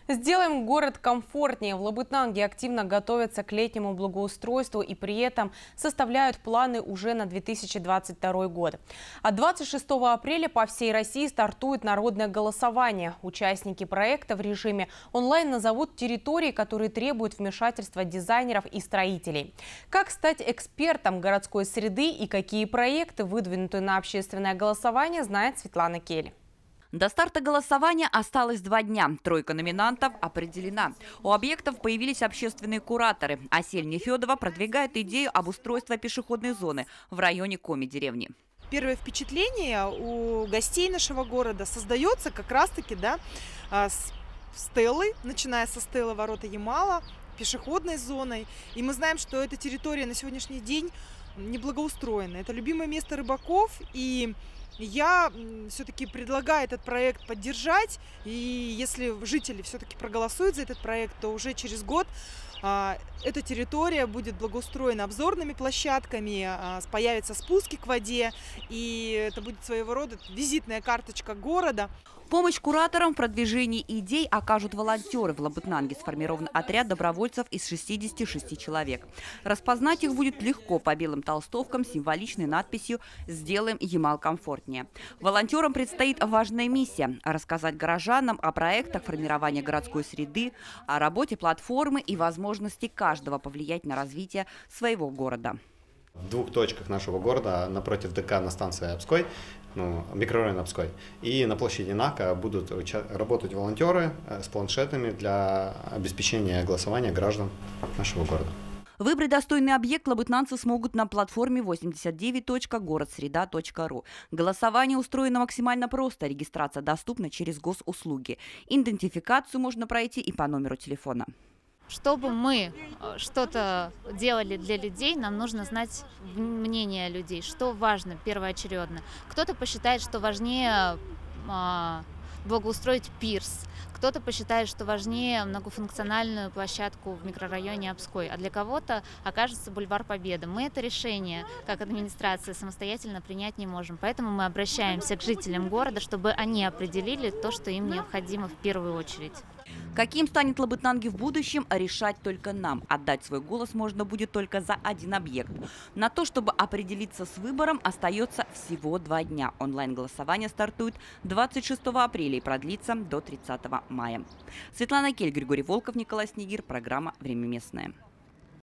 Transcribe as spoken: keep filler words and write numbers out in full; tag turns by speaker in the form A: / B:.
A: Сделаем город комфортнее. В Лабытнанге активно готовятся к летнему благоустройству и при этом составляют планы уже на две тысячи двадцать второй год. А двадцать шестого апреля по всей России стартует народное голосование. Участники проекта в режиме онлайн назовут территории, которые требуют вмешательства дизайнеров и строителей. Как стать экспертом городской среды и какие проекты, выдвинутые на общественное голосование, знает Светлана Кель.
B: До старта голосования осталось два дня. Тройка номинантов определена. У объектов появились общественные кураторы. Асель Нефедова продвигает идею обустройства пешеходной зоны в районе Коми-деревни.
C: Первое впечатление у гостей нашего города создается как раз-таки да, с стелы, начиная со стелы ворота Ямала, пешеходной зоной. И мы знаем, что эта территория на сегодняшний день неблагоустроена. Это любимое место рыбаков, и я все-таки предлагаю этот проект поддержать, и если жители все-таки проголосуют за этот проект, то уже через год а, эта территория будет благоустроена обзорными площадками, а, появятся спуски к воде, и это будет своего рода визитная карточка города.
B: Помощь кураторам в продвижении идей окажут волонтеры. В Лабытнанге сформирован отряд добровольцев из шестидесяти шести человек. Распознать их будет легко по белым толстовкам с символичной надписью «Сделаем Ямал комфортнее». Волонтерам предстоит важная миссия – рассказать горожанам о проектах формирования городской среды, о работе платформы и возможности каждого повлиять на развитие своего города.
D: В двух точках нашего города, напротив ДК на станции Обской, ну, микрорайон Обской, и на площади Нака будут работать волонтеры с планшетами для обеспечения голосования граждан нашего города.
B: Выбрать достойный объект лабытнанцы смогут на платформе восемьдесят девять точка городсреда точка ру. Голосование устроено максимально просто. Регистрация доступна через госуслуги. Идентификацию можно пройти и по номеру телефона.
E: Чтобы мы что-то делали для людей, нам нужно знать мнение людей, что важно первоочередно. Кто-то посчитает, что важнее а, благоустроить пирс, кто-то посчитает, что важнее многофункциональную площадку в микрорайоне Обской, а для кого-то окажется бульвар Победы. Мы это решение, как администрация, самостоятельно принять не можем, поэтому мы обращаемся к жителям города, чтобы они определили то, что им необходимо в первую очередь.
B: Каким станет Лабытнанги в будущем, решать только нам. Отдать свой голос можно будет только за один объект. На то, чтобы определиться с выбором, остается всего два дня. Онлайн-голосование стартует двадцать шестого апреля и продлится до тридцатого мая. Светлана Кель, Григорий Волков, Николай Снегир. Программа «Время местное».